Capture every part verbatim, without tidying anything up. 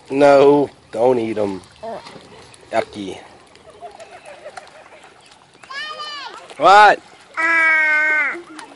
No, don't eat them. Yucky. What? Ah.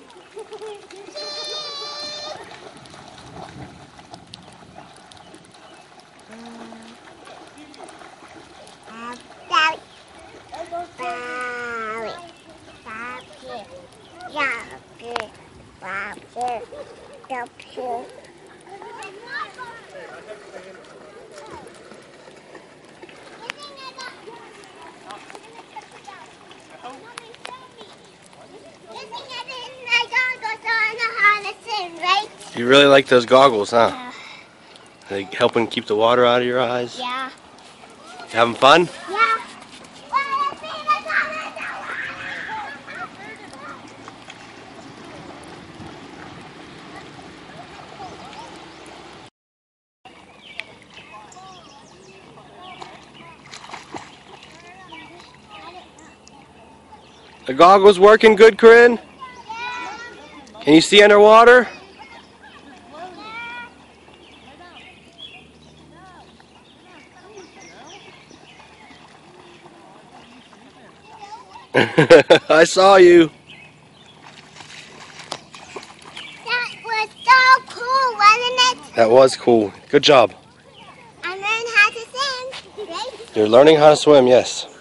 You really like those goggles, huh? Yeah. They helping keep the water out of your eyes? Yeah. You having fun? Yeah. The goggles working good, Corinne? Can you see underwater? I saw you. That was so cool, wasn't it? That was cool. Good job. I learned how to swim. Right? You're learning how to swim, yes.